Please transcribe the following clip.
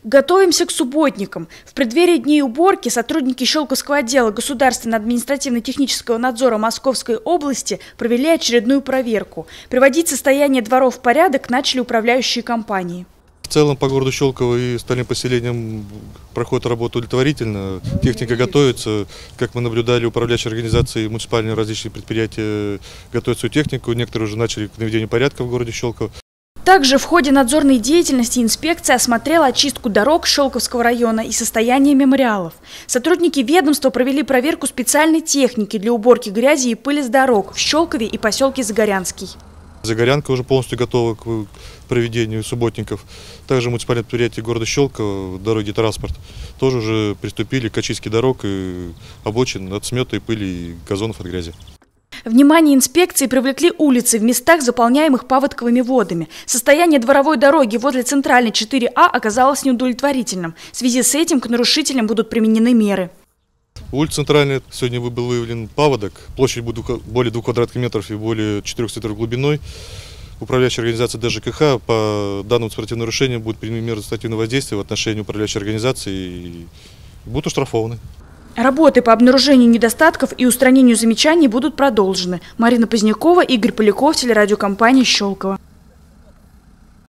Готовимся к субботникам. В преддверии дней уборки сотрудники Щелковского отдела Государственного административно-технического надзора Московской области провели очередную проверку. Приводить состояние дворов в порядок начали управляющие компании. В целом по городу Щелково и остальным поселениям проходит работа удовлетворительно. Техника готовится. Как мы наблюдали, управляющие организации, муниципальные различные предприятия готовят свою технику. Некоторые уже начали к наведению порядка в городе Щелково. Также в ходе надзорной деятельности инспекция осмотрела очистку дорог Щелковского района и состояние мемориалов. Сотрудники ведомства провели проверку специальной техники для уборки грязи и пыли с дорог в Щелкове и поселке Загорянский. Загорянка уже полностью готова к проведению субботников. Также муниципальное предприятие города Щелково, дороги транспорт, тоже уже приступили к очистке дорог и обочин от смета и пыли и газонов от грязи. Внимание инспекции привлекли улицы в местах, заполняемых паводковыми водами. Состояние дворовой дороги возле центральной 4А оказалось неудовлетворительным. В связи с этим к нарушителям будут применены меры. Улица центральная, сегодня был выявлен паводок, площадь будет более 2 квадратных метров и более 400 метров глубиной. Управляющая организация ДЖКХ по данному спортивному нарушению будет применены меры административного воздействия в отношении управляющей организации и будут оштрафованы. Работы по обнаружению недостатков и устранению замечаний будут продолжены. Марина Позднякова, Игорь Поляков, телерадиокомпания «Щелково».